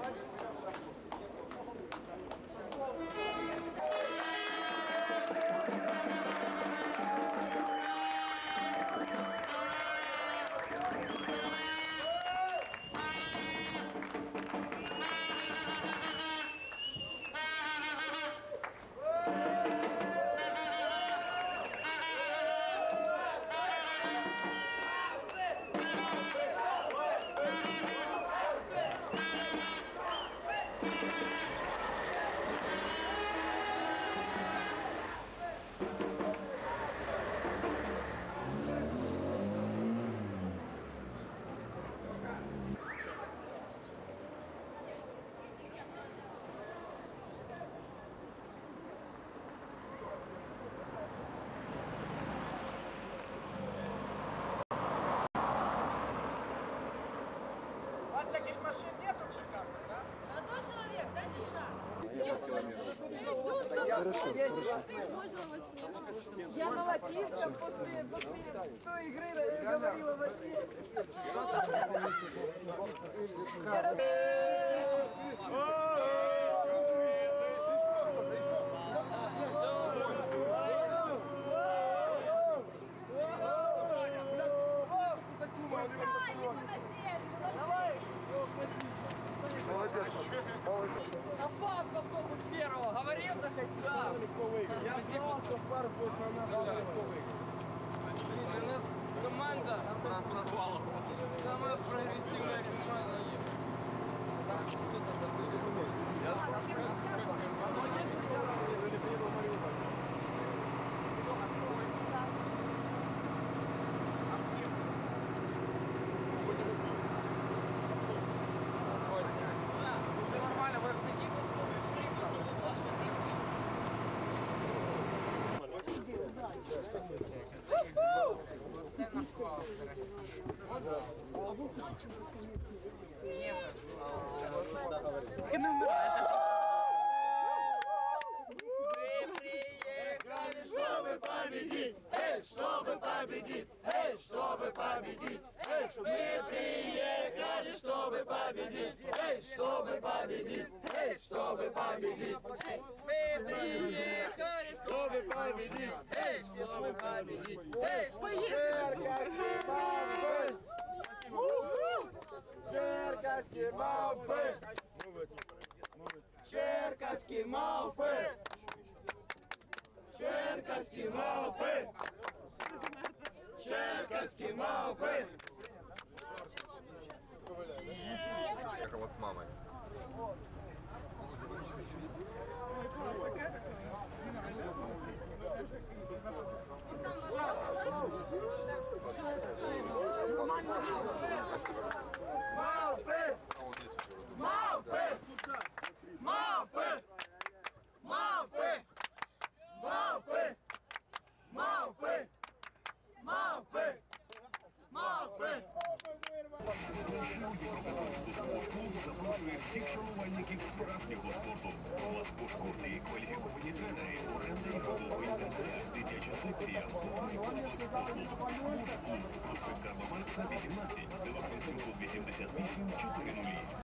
Машин нету в Черкасах, да? Молодой человек, дайте шаг. Я на латинском после той игры говорила во сне. Молодец. А фар попробуй с первого. Говорил заходить? Да. Я знал, что фар будет на нас. У нас команда самая прогрессивная команда есть. Там кто-то Все нормально, вы Це нахвался Росії. Чтобы победить, эй, чтобы победить, эй, чтобы победить, эй, мы приехали, чтобы победить, эй, чтобы победить, эй, чтобы победить, Ми приїхали, чтобы победить, эй, чтобы победить, эй, Cherkasky Mavpy, Cherkasky Mavpy, Cherkasky Mavpy, Cherkasky Mavpy. Ехала с мамой. Mavpy! Mavpy! Mavpy! Mavpy! Mavpy! Mavpy! Mavpy! Mavpy! Запрошує всіх шанувальників справжнього спорту. Спорткурти, кваліфіковані тренери, оренда ігрового інвентаря, дитяча секція, послуг. Клуб, проспект Карла Маркса, 18, телефон 788 400.